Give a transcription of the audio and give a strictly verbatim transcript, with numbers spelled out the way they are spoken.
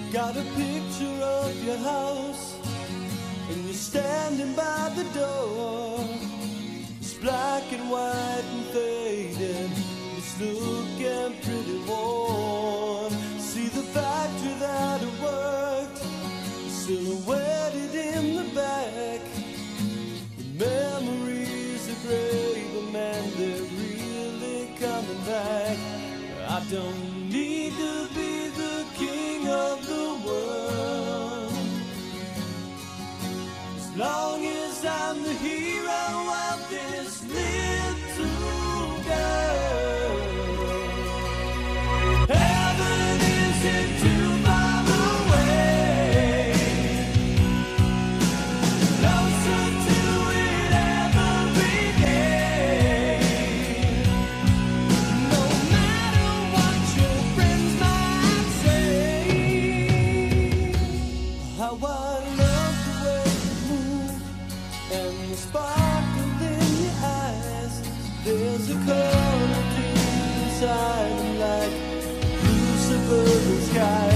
Got a picture of your house, and you're standing by the door. It's black and white and faded, it's looking pretty worn. See the factory that I worked, silhouetted in the back. The memories are gray, but man, they're really coming back. I don't need to be the king of the world, as long as I'm the hero of this little girl. Heaven isn't too far away, closer to it every day. No matter what your friends might say, how I love the way you move and the sparkle in your eyes. There's a color deep inside 'em, like blue suburban skies.